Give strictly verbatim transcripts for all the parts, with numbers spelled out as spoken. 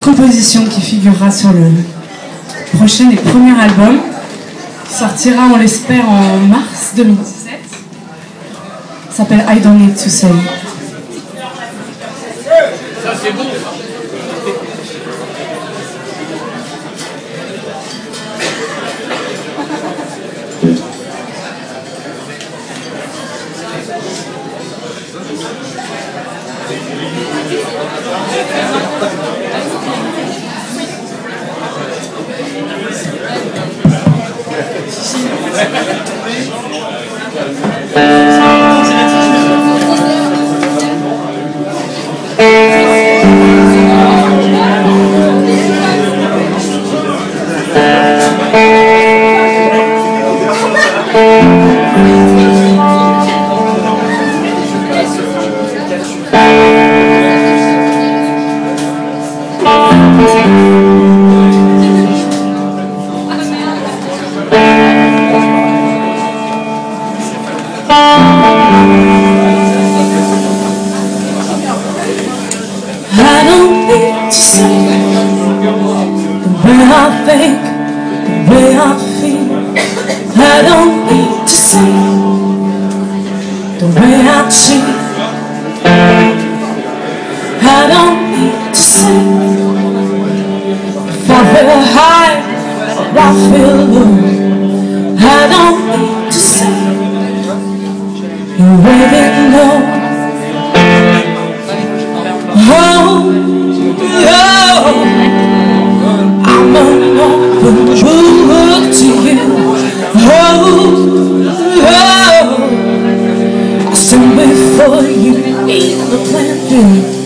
composition qui figurera sur le prochain et premier album, qui sortira, on l'espère, en mars deux mille dix-sept. Ça s'appelle I Don't Need to Say. Ça c'est bon. I don't need to say the way I treat. I don't need to say if I feel high or I feel low. I don't need to say you already know. Oh, oh, I'm an open book to you. Oh, oh, I stand before you in the plan B.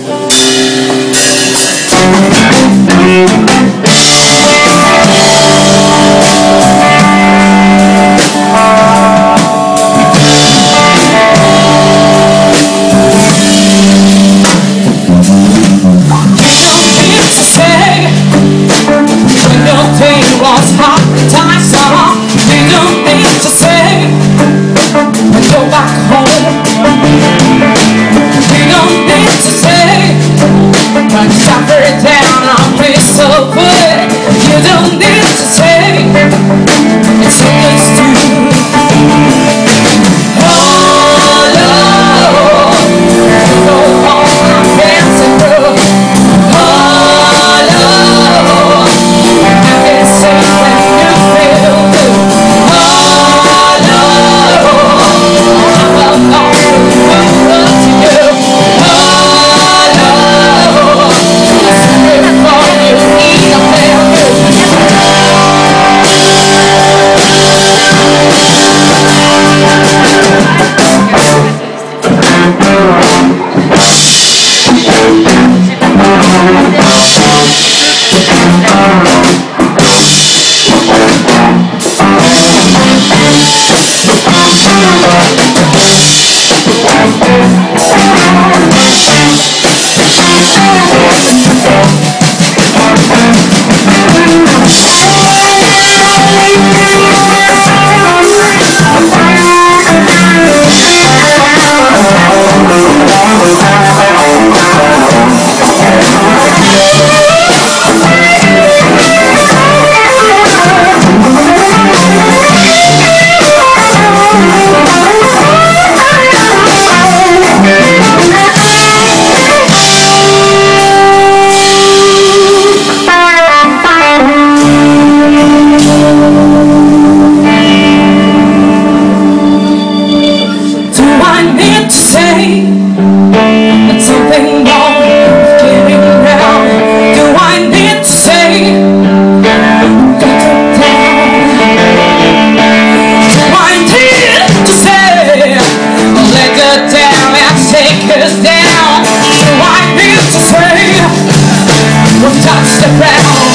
Touch the ground.